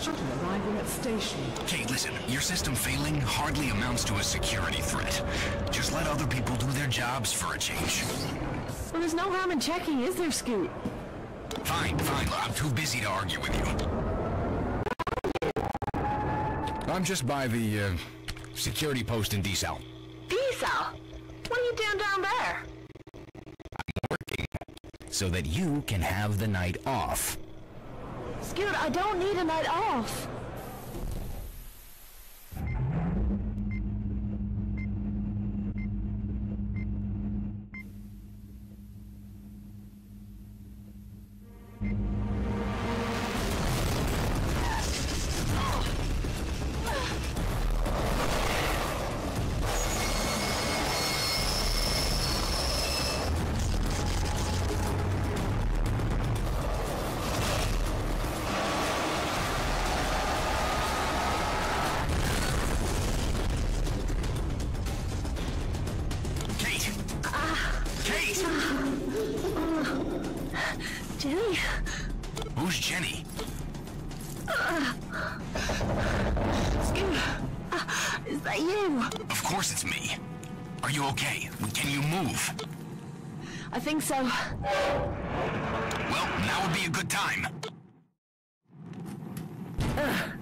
shuttle arriving at station. Okay, listen, your system failing hardly amounts to a security threat. Just let other people do their jobs for a change. Well, there's no harm in checking, is there, Scoot? Fine, fine. I'm too busy to argue with you. I'm just by the, security post in D-Cell. D-Cell? What are you doing down there? I'm working so that you can have the night off. Scoot, I don't need a night off. Jenny? Who's Jenny? Is that you? Of course it's me. Are you okay? Can you move? I think so. Well, now would be a good time.